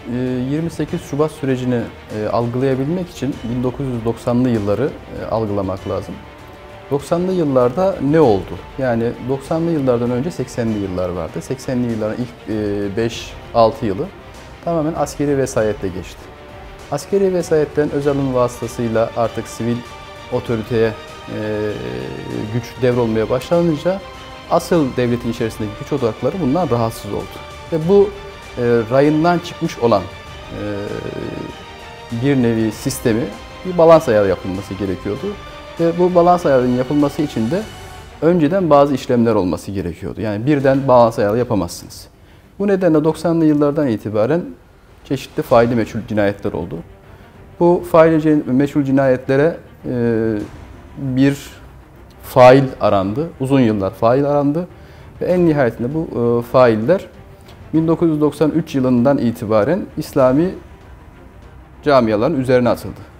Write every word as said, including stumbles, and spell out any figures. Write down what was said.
yirmi sekiz Şubat sürecini algılayabilmek için bin dokuz yüz doksanlı yılları algılamak lazım. doksanlı yıllarda ne oldu? Yani doksanlı yıllardan önce seksenli yıllar vardı. seksenli yılların ilk beş altı yılı tamamen askeri vesayetle geçti. Askeri vesayetten özel alım vasıtasıyla artık sivil otoriteye güç devrolmaya başlanınca asıl devletin içerisindeki güç odakları bundan rahatsız oldu. Ve bu rayından çıkmış olan bir nevi sistemi bir balans ayarı yapılması gerekiyordu. Ve bu balans ayarının yapılması için de önceden bazı işlemler olması gerekiyordu. Yani birden balans ayarı yapamazsınız. Bu nedenle doksanlı yıllardan itibaren çeşitli faili meçhul cinayetler oldu. Bu faili meçhul cinayetlere bir fail arandı. Uzun yıllar fail arandı. Ve en nihayetinde bu failler bin dokuz yüz doksan üç yılından itibaren İslami camiaların üzerine atıldı.